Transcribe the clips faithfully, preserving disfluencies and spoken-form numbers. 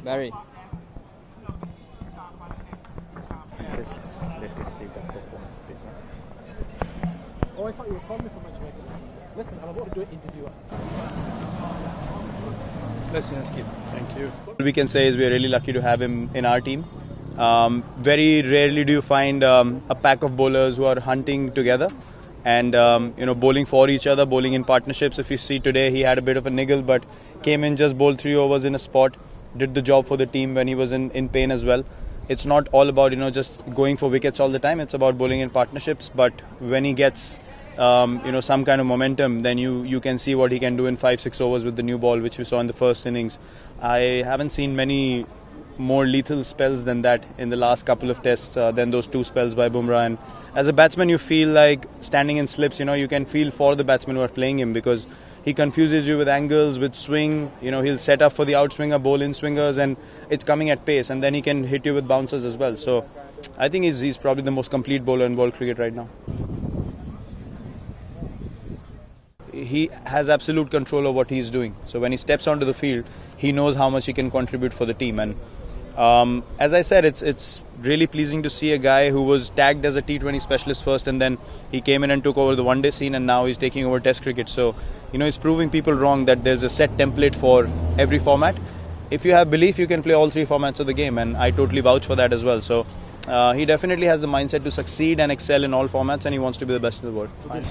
Very. Oh, I thought you were calling me for my Jamaican. Listen, I'm about to do an interview. Listen, let's keep. Thank you. What we can say is we are really lucky to have him in our team. Um, very rarely do you find um, a pack of bowlers who are hunting together and um, you know, bowling for each other, bowling in partnerships. If you see today, he had a bit of a niggle, but came in, just bowled three overs in a spot, did the job for the team when he was in, in pain as well. It's not all about, you know, just going for wickets all the time. It's about bowling in partnerships. But when he gets um, you know, some kind of momentum, then you you can see what he can do in five, six overs with the new ball, which we saw in the first innings. I haven't seen many more lethal spells than that in the last couple of tests uh, than those two spells by Bumrah. And as a batsman, you feel like standing in slips. You know, you can feel for the batsmen who are playing him because he confuses you with angles, with swing. You know, he'll set up for the outswinger, bowl in swingers, and it's coming at pace. And then he can hit you with bouncers as well. So I think he's, he's probably the most complete bowler in world cricket right now. He has absolute control of what he's doing. So when he steps onto the field, he knows how much he can contribute for the team. And um, as I said, it's it's really pleasing to see a guy who was tagged as a T twenty specialist first, and then he came in and took over the one-day scene, and now he's taking over Test cricket. So, you know, he's proving people wrong that there's a set template for every format. If you have belief, you can play all three formats of the game, and I totally vouch for that as well. So uh, he definitely has the mindset to succeed and excel in all formats, and he wants to be the best in the world. Fine.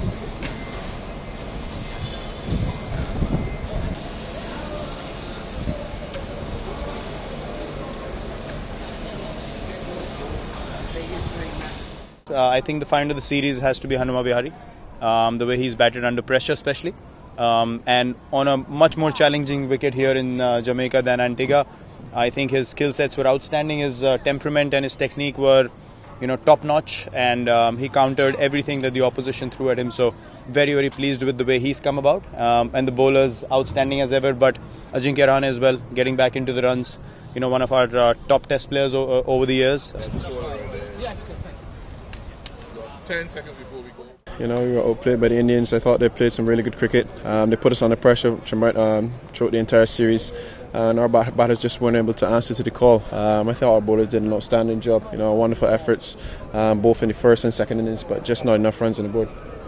Uh, I think the find of the series has to be Hanuma Vihari, um, the way he's batted under pressure especially, um, and on a much more challenging wicket here in uh, Jamaica than Antigua. I think his skill sets were outstanding, his uh, temperament and his technique were, you know, top notch, and um, he countered everything that the opposition threw at him. So very, very pleased with the way he's come about, um, and the bowlers outstanding as ever, but Ajinkya Rahane as well, getting back into the runs, you know, one of our uh, top test players o over the years. ten seconds before we go. You know, we were outplayed by the Indians. I thought they played some really good cricket. Um, they put us under pressure um, throughout the entire series, and our bat batters just weren't able to answer to the call. Um, I thought our bowlers did an outstanding job. You know, wonderful efforts, um, both in the first and second innings, but just not enough runs on the board.